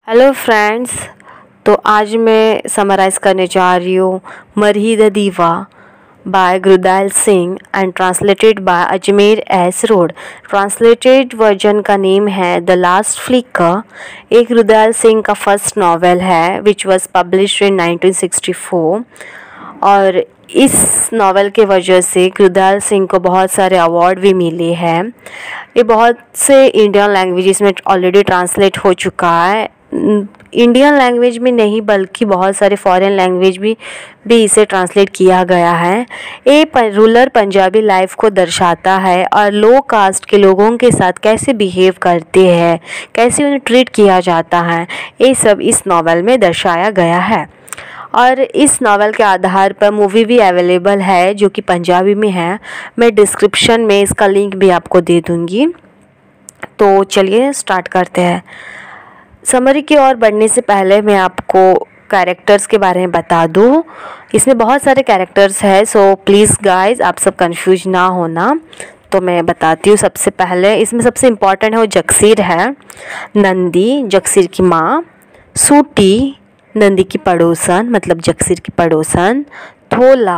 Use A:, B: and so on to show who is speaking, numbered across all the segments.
A: Hello friends. तो आज मैं समराइज़ करने जा रही हूँ Marhi da Deeva by Gurdial Singh and translated by Ajmer S Rode. Translated version का नेम है द लास्ट फ्लिकर। एक गुरदयाल सिंह का फर्स्ट नावल है विच वाज पब्लिश्ड इन 1964 और इस नावल के वजह से गुरदयाल सिंह को बहुत सारे अवार्ड भी मिले हैं। ये बहुत से इंडियन लैंग्वेजेस में ऑलरेडी ट्रांसलेट हो चुका है। इंडियन लैंग्वेज में नहीं बल्कि बहुत सारे फॉरेन लैंग्वेज भी इसे ट्रांसलेट किया गया है। ये रूरल पंजाबी लाइफ को दर्शाता है और लो कास्ट के लोगों के साथ कैसे बिहेव करते हैं, कैसे उन्हें ट्रीट किया जाता है, ये सब इस नावल में दर्शाया गया है। और इस नावल के आधार पर मूवी भी अवेलेबल है जो कि पंजाबी में है। मैं डिस्क्रिप्शन में इसका लिंक भी आपको दे दूँगी। तो चलिए स्टार्ट करते हैं। समरी की ओर बढ़ने से पहले मैं आपको कैरेक्टर्स के बारे में बता दूं। इसमें बहुत सारे कैरेक्टर्स हैं, सो प्लीज़ गाइस आप सब कंफ्यूज ना होना। तो मैं बताती हूँ। सबसे पहले इसमें सबसे इम्पॉर्टेंट है वो जगसीर है, नंदी जगसीर की माँ, सूटी नंदी की पड़ोसन मतलब जगसीर की पड़ोसन, थोला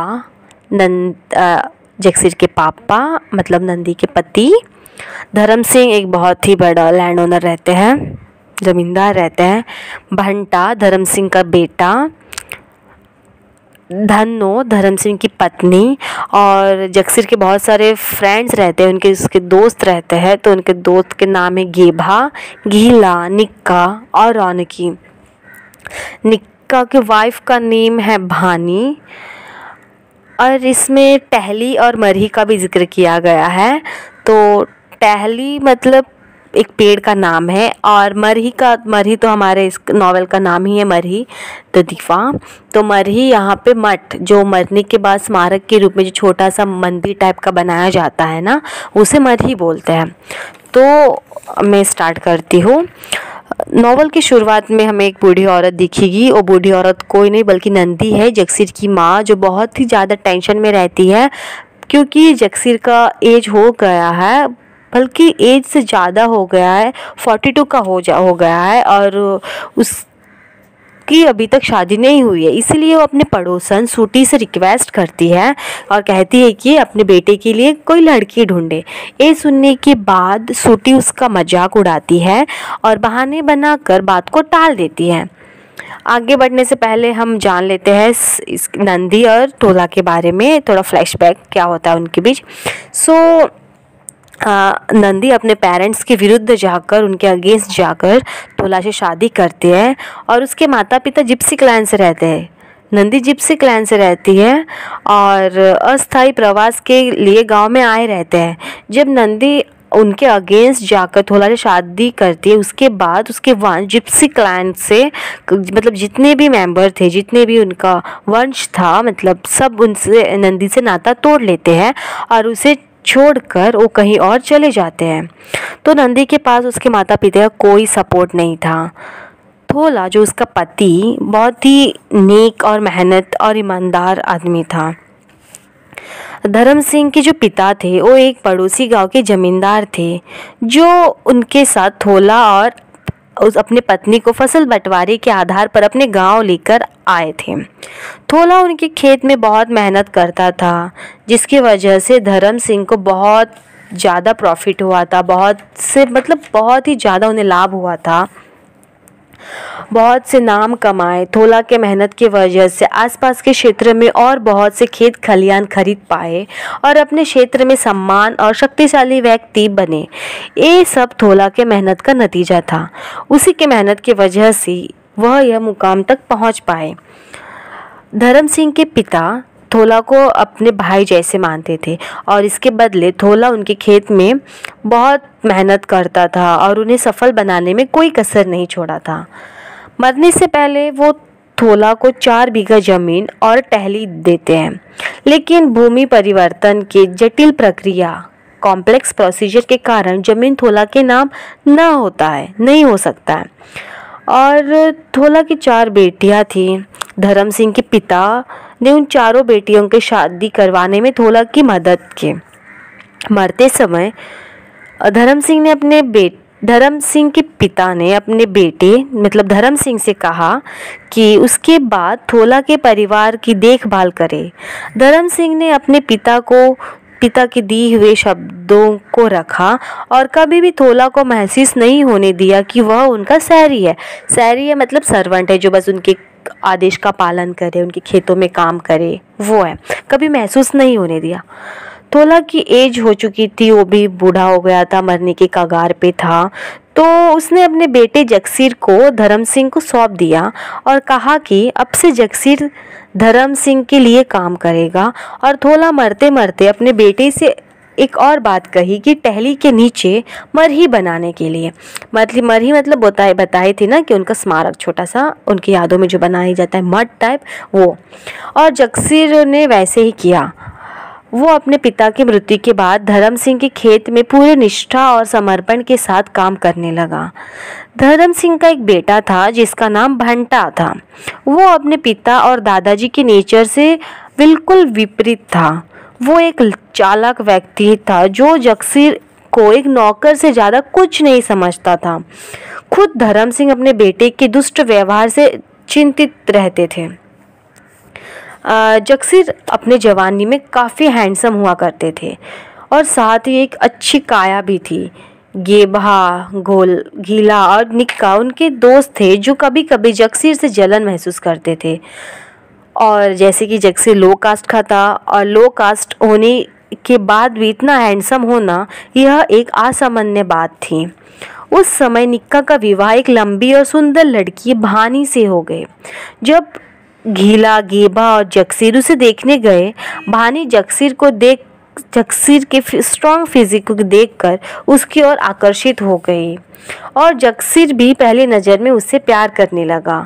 A: जगसीर के पापा मतलब नंदी के पति, धर्म सिंह एक बहुत ही बड़ा लैंड ओनर रहते हैं, ज़मींदार रहते हैं, भंटा धर्म सिंह का बेटा, धन्नो धर्म सिंह की पत्नी। और जगसीर के बहुत सारे फ्रेंड्स रहते हैं, उसके दोस्त रहते हैं। तो उनके दोस्त के नाम है गेभा, गीला, निक्का और रौनकी। निक्का के वाइफ का नेम है भानी। और इसमें टहली और मरही का भी जिक्र किया गया है। तो टहली मतलब एक पेड़ का नाम है और मरही तो हमारे इस नावल का नाम ही है मरही द दीवा। तो मरही यहाँ पे मठ जो मरने के बाद स्मारक के रूप में जो छोटा सा मंदिर टाइप का बनाया जाता है ना, उसे मरही बोलते हैं। तो मैं स्टार्ट करती हूँ। नावल की शुरुआत में हमें एक बूढ़ी औरत दिखेगी। वो बूढ़ी औरत कोई नहीं बल्कि नंदी है, जगसीर की माँ, जो बहुत ही ज़्यादा टेंशन में रहती है क्योंकि जगसीर का एज हो गया है, बल्कि एज से ज़्यादा हो गया है, 42 का हो गया है और उसकी अभी तक शादी नहीं हुई है। इसलिए वो अपने पड़ोसन सूटी से रिक्वेस्ट करती है और कहती है कि अपने बेटे के लिए कोई लड़की ढूंढे। ये सुनने के बाद सूटी उसका मजाक उड़ाती है और बहाने बनाकर बात को टाल देती है। आगे बढ़ने से पहले हम जान लेते हैं इस नंदी और टोला के बारे में, थोड़ा फ्लैशबैक क्या होता है उनके बीच। नंदी अपने पेरेंट्स के विरुद्ध जाकर, उनके अगेंस्ट जाकर टोला से शादी करते हैं और उसके माता पिता जिप्सी क्लैन से रहते हैं। नंदी जिप्सी क्लैन से रहती है और अस्थायी प्रवास के लिए गांव में आए रहते हैं। जब नंदी उनके अगेंस्ट जाकर थोला से शादी करती है, उसके बाद उसके वंश जिप्सी क्लैन से मतलब जितने भी मेंबर थे, जितने भी उनका वंश था, मतलब सब उनसे नंदी से नाता तोड़ लेते हैं और उसे छोड़कर वो कहीं और चले जाते हैं। तो नंदी के पास उसके माता पिता का कोई सपोर्ट नहीं था। थोला जो उसका पति बहुत ही नेक और मेहनत और ईमानदार आदमी था। धर्म सिंह के जो पिता थे वो एक पड़ोसी गांव के जमींदार थे जो उनके साथ थोला और उस अपने पत्नी को फसल बंटवारे के आधार पर अपने गांव लेकर आए थे। थोला उनके खेत में बहुत मेहनत करता था जिसकी वजह से धर्म सिंह को बहुत ज़्यादा प्रॉफिट हुआ था, बहुत ही ज़्यादा उन्हें लाभ हुआ था, बहुत से नाम कमाए। थोला के मेहनत की वजह से आसपास के क्षेत्र में और बहुत से खेत खलियान खरीद पाए और अपने क्षेत्र में सम्मान और शक्तिशाली व्यक्ति बने। ये सब थोला के मेहनत का नतीजा था। उसी के मेहनत की वजह से वह यह मुकाम तक पहुंच पाए। धर्म सिंह के पिता थोला को अपने भाई जैसे मानते थे और इसके बदले थोला उनके खेत में बहुत मेहनत करता था और उन्हें सफल बनाने में कोई कसर नहीं छोड़ा था। मरने से पहले वो थोला को 4 बीघा जमीन और टहली देते हैं, लेकिन भूमि परिवर्तन के जटिल प्रक्रिया कॉम्प्लेक्स प्रोसीजर के कारण जमीन थोला के नाम नहीं हो सकता है। और थोला की 4 बेटियां थीं। धर्म सिंह के पिता ने उन चारों बेटियों की शादी करवाने में थोला की मदद की। मरते समय धर्म सिंह ने अपने धर्म सिंह के पिता ने अपने बेटे मतलब धर्म सिंह से कहा कि उसके बाद थोला के परिवार की देखभाल करे। धर्म सिंह ने अपने पिता के दिए हुए शब्दों को रखा और कभी भी थोला को महसूस नहीं होने दिया कि वह उनका सहरी है। सहरी है मतलब सर्वेंट है, जो बस उनके आदेश का पालन करे, उनके खेतों में काम करे, वो है। कभी महसूस नहीं होने दिया। थोला की एज हो चुकी थी, वो भी बूढ़ा हो गया था, मरने के कगार पे था। तो उसने अपने बेटे जगसीर को धर्म सिंह को सौंप दिया और कहा कि अब से जगसीर धर्म सिंह के लिए काम करेगा। और थोला मरते मरते अपने बेटे से एक और बात कही कि टहनी के नीचे मरही बनाने के लिए, मरही मतलब बताए थे ना कि उनका स्मारक छोटा सा उनकी यादों में जो बनाया जाता है मठ टाइप, वो। और जगसीर ने वैसे ही किया। वो अपने पिता की मृत्यु के बाद धर्म सिंह के खेत में पूरे निष्ठा और समर्पण के साथ काम करने लगा। धर्म सिंह का एक बेटा था जिसका नाम भंटा था। वो अपने पिता और दादाजी के नेचर से बिल्कुल विपरीत था। वो एक चालाक व्यक्ति था जो जगसीर को एक नौकर से ज़्यादा कुछ नहीं समझता था। खुद धर्म सिंह अपने बेटे के दुष्ट व्यवहार से चिंतित रहते थे। जगसीर अपने जवानी में काफ़ी हैंडसम हुआ करते थे और साथ ही एक अच्छी काया भी थी। गेबा, गीला और निक्का उनके दोस्त थे जो कभी कभी जगसीर से जलन महसूस करते थे। और जैसे कि जगसीर लो कास्ट का था और लो कास्ट होने के बाद भी इतना हैंडसम होना यह एक असामान्य बात थी। उस समय निक्का का विवाह एक लंबी और सुंदर लड़की भानी से हो गए। जब गीला, गेबा और जगसीर उसे देखने गए, भानी जगसीर के स्ट्रॉन्ग फिजिक को देखकर उसकी ओर आकर्षित हो गई और जगसीर भी पहली नज़र में उससे प्यार करने लगा।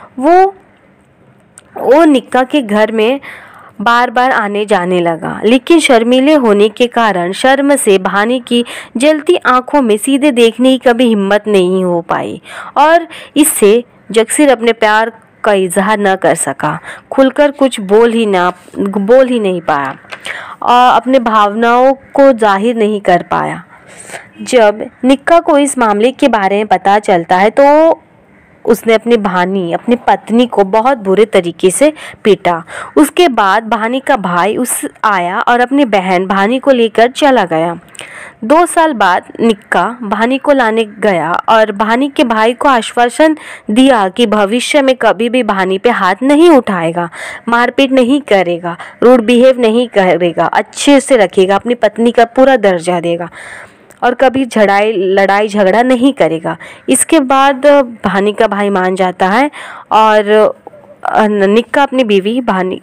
A: वो निक्का के घर में बार बार आने जाने लगा, लेकिन शर्मीले होने के कारण शर्म से भानी की जलती आंखों में सीधे देखने की कभी हिम्मत नहीं हो पाई और इससे जगसीर अपने प्यार का इजहार न कर सका। खुलकर कुछ बोल ही नहीं पाया और अपने भावनाओं को जाहिर नहीं कर पाया। जब निक्का को इस मामले के बारे में पता चलता है तो उसने अपनी पत्नी को बहुत बुरे तरीके से पीटा। उसके बाद भानी का भाई आया और अपनी बहन भानी को लेकर चला गया। 2 साल बाद निक्का भानी को लाने गया और भानी के भाई को आश्वासन दिया कि भविष्य में कभी भी भानी पे हाथ नहीं उठाएगा, मारपीट नहीं करेगा, रूड बिहेव नहीं करेगा, अच्छे से रखेगा, अपनी पत्नी का पूरा दर्जा देगा और कभी लड़ाई झगड़ा नहीं करेगा। इसके बाद भानी का भाई मान जाता है और निक्का अपनी बीवी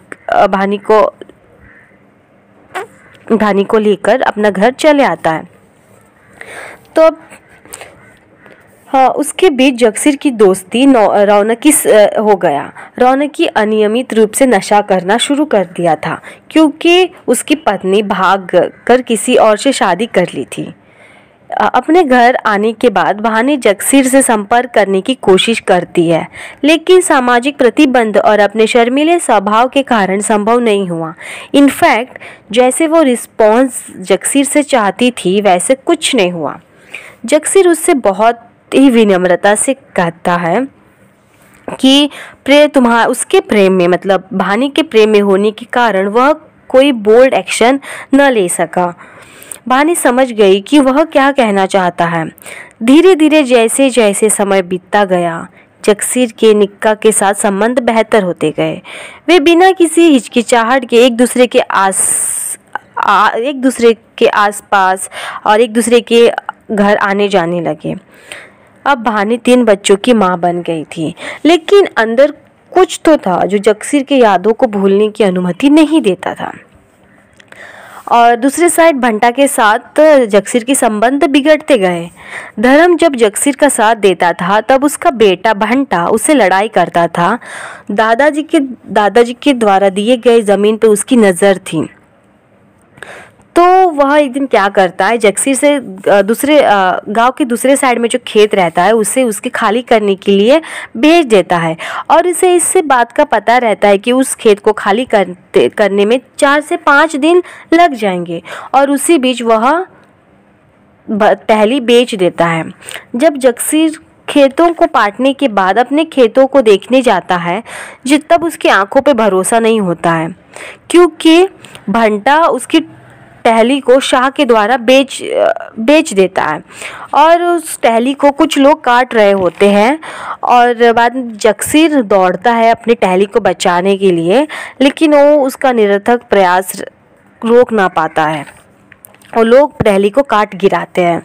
A: भानी को लेकर अपना घर चले आता है। तो उसके बीच जगसीर की दोस्ती रौनकी हो गया। रौनकी अनियमित रूप से नशा करना शुरू कर दिया था क्योंकि उसकी पत्नी भाग कर किसी और से शादी कर ली थी। अपने घर आने के बाद भानी जगसीर से संपर्क करने की कोशिश करती है, लेकिन सामाजिक प्रतिबंध और अपने शर्मीले स्वभाव के कारण संभव नहीं हुआ। इनफैक्ट जैसे वो रिस्पॉन्स जगसीर से चाहती थी वैसे कुछ नहीं हुआ। जगसीर उससे बहुत ही विनम्रता से कहता है कि उसके प्रेम में मतलब भानी के प्रेम में होने के कारण वह कोई बोल्ड एक्शन न ले सका। भानी समझ गई कि वह क्या कहना चाहता है। धीरे धीरे जैसे जैसे समय बीतता गया जगसीर के निक्का के साथ संबंध बेहतर होते गए। वे बिना किसी हिचकिचाहट के एक दूसरे के आसपास और एक दूसरे के घर आने जाने लगे। अब भानी 3 बच्चों की माँ बन गई थी, लेकिन अंदर कुछ तो था जो जगसीर के यादों को भूलने की अनुमति नहीं देता था। और दूसरे साइड भंटा के साथ जगसीर के संबंध बिगड़ते गए। धर्म जब जगसीर का साथ देता था तब उसका बेटा भंटा उससे लड़ाई करता था। दादाजी के द्वारा दिए गए ज़मीन पे उसकी नज़र थी। तो वह एक दिन क्या करता है, जगसीर से गांव के दूसरे साइड में जो खेत रहता है उसे उसके खाली करने के लिए भेज देता है और इसे इससे बात का पता रहता है कि उस खेत को खाली करने में 4 से 5 दिन लग जाएंगे और उसी बीच वह टहली बेच देता है। जब जगसीर खेतों को काटने के बाद अपने खेतों को देखने जाता है, तब उसकी आंखों पे भरोसा नहीं होता है, क्योंकि भंटा उसकी टहली को शाह के द्वारा बेच देता है और उस टहली को कुछ लोग काट रहे होते हैं। और बाद में जगसीर दौड़ता है अपनी टहली को बचाने के लिए, लेकिन वो उसका निरर्थक प्रयास रोक ना पाता है और लोग टहली को काट गिराते हैं।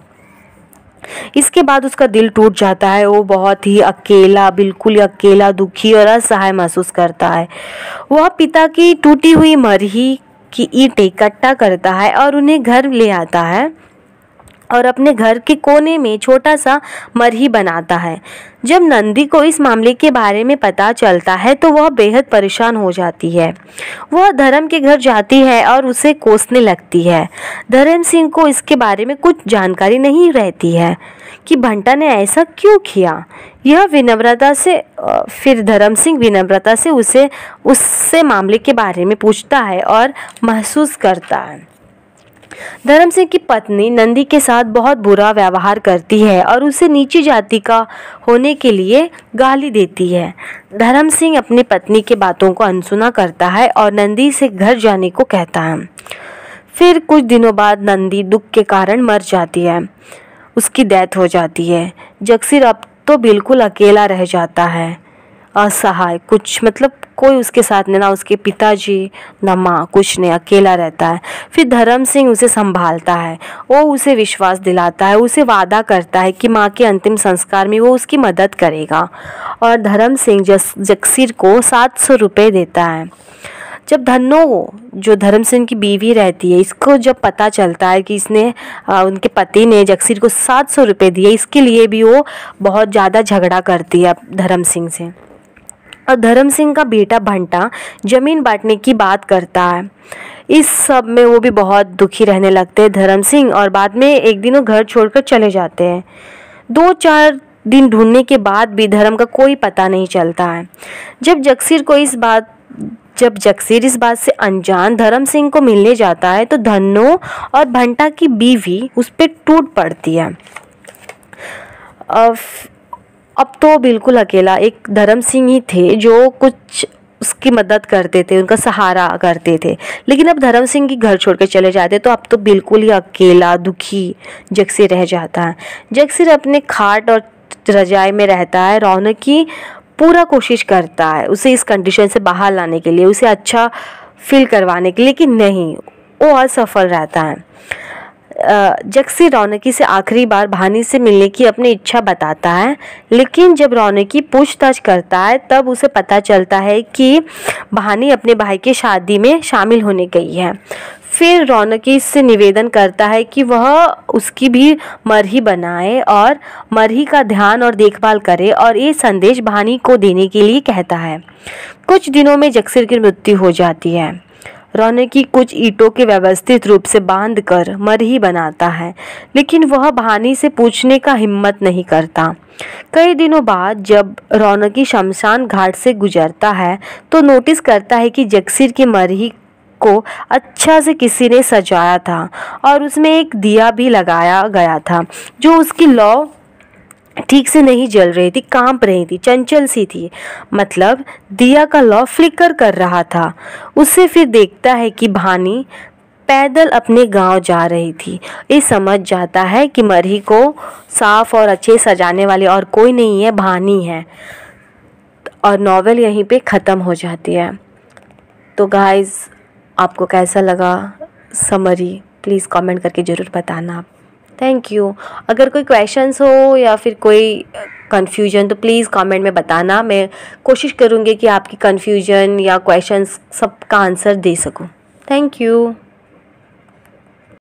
A: इसके बाद उसका दिल टूट जाता है। वो बहुत ही अकेला, बिल्कुल ही अकेला, दुखी और असहाय महसूस करता है। वह पिता की टूटी हुई मरही की ईंटें इकट्ठा करता है और उन्हें घर ले आता है और अपने घर के कोने में छोटा सा मरही बनाता है। जब नंदी को इस मामले के बारे में पता चलता है तो वह बेहद परेशान हो जाती है। वह धर्म के घर जाती है और उसे कोसने लगती है। धर्म सिंह को इसके बारे में कुछ जानकारी नहीं रहती है कि भंटा ने ऐसा क्यों किया। यह विनम्रता से फिर धर्म सिंह विनम्रता से उससे मामले के बारे में पूछता है और महसूस करता है। धर्म सिंह की पत्नी नंदी के साथ बहुत बुरा व्यवहार करती है और उसे नीची जाति का होने के लिए गाली देती है। धर्म सिंह अपनी पत्नी की बातों को अनसुना करता है और नंदी से घर जाने को कहता है। फिर कुछ दिनों बाद नंदी दुख के कारण मर जाती है, उसकी डेथ हो जाती है। जगसीर अब तो बिल्कुल अकेला रह जाता है, असहाय, कुछ मतलब कोई उसके साथ नहीं, ना उसके पिताजी ना माँ, कुछ नहीं, अकेला रहता है। फिर धर्म सिंह उसे संभालता है, वो उसे विश्वास दिलाता है, उसे वादा करता है कि माँ के अंतिम संस्कार में वो उसकी मदद करेगा और धर्म सिंह जगसीर को 700 रुपये देता है। जब धन्नो, जो धर्म सिंह की बीवी रहती है, इसको जब पता चलता है कि इसने उनके पति ने जगसीर को 700 रुपये दिए, इसके लिए भी वो बहुत ज़्यादा झगड़ा करती है धर्म सिंह से। और धर्म सिंह का बेटा भंटा ज़मीन बांटने की बात करता है। इस सब में वो भी बहुत दुखी रहने लगते हैं धर्म सिंह, और बाद में एक दिन वो घर छोड़कर चले जाते हैं। 2-4 दिन ढूंढने के बाद भी धर्म का कोई पता नहीं चलता है। जब जगसीर इस बात से अनजान धर्म सिंह को मिलने जाता है तो धन्नो और भंटा की बीवी उस पर टूट पड़ती है। अब तो बिल्कुल अकेला एक धर्म सिंह ही थे जो कुछ उसकी मदद करते थे, उनका सहारा करते थे। लेकिन अब धर्म सिंह की घर छोड़कर चले जाते तो अब तो बिल्कुल ही अकेला, दुखी जगसीर रह जाता है। जगसीर अपने खाट और रजाई में रहता है। रौनक की पूरा कोशिश करता है उसे इस कंडीशन से बाहर लाने के लिए, उसे अच्छा फील करवाने के लिए, लेकिन नहीं, वो असफल रहता है। जगसीर रौनकी से आखिरी बार भानी से मिलने की अपनी इच्छा बताता है, लेकिन जब रौनकी पूछताछ करता है तब उसे पता चलता है कि भानी अपने भाई की शादी में शामिल होने गई है। फिर रौनकी से निवेदन करता है कि वह उसकी भी मरही बनाए और मरही का ध्यान और देखभाल करे, और ये संदेश भानी को देने के लिए कहता है। कुछ दिनों में जगसीर की मृत्यु हो जाती है। रौनकी कुछ ईंटों के व्यवस्थित रूप से बांधकर मरही बनाता है, लेकिन वह भानी से पूछने का हिम्मत नहीं करता। कई दिनों बाद जब रौनकी शमशान घाट से गुजरता है तो नोटिस करता है कि जगसीर की मरही को अच्छा से किसी ने सजाया था और उसमें एक दिया भी लगाया गया था, जो उसकी लौ ठीक से नहीं जल रही थी, कांप रही थी, चंचल सी थी, मतलब दिया का लौ फ्लिकर कर रहा था। उससे फिर देखता है कि भानी पैदल अपने गांव जा रही थी। ये समझ जाता है कि मरही को साफ और अच्छे सजाने वाले और कोई नहीं है, भानी है। और नॉवेल यहीं पे ख़त्म हो जाती है। तो गाइज़, आपको कैसा लगा समरी, प्लीज़ कमेंट करके ज़रूर बताना। Thank you. अगर कोई क्वेश्चंस हो या फिर कोई कन्फ्यूजन तो प्लीज़ कमेंट में बताना। मैं कोशिश करूँगी कि आपकी कन्फ्यूजन या क्वेश्चंस सबका आंसर दे सकूँ। Thank you.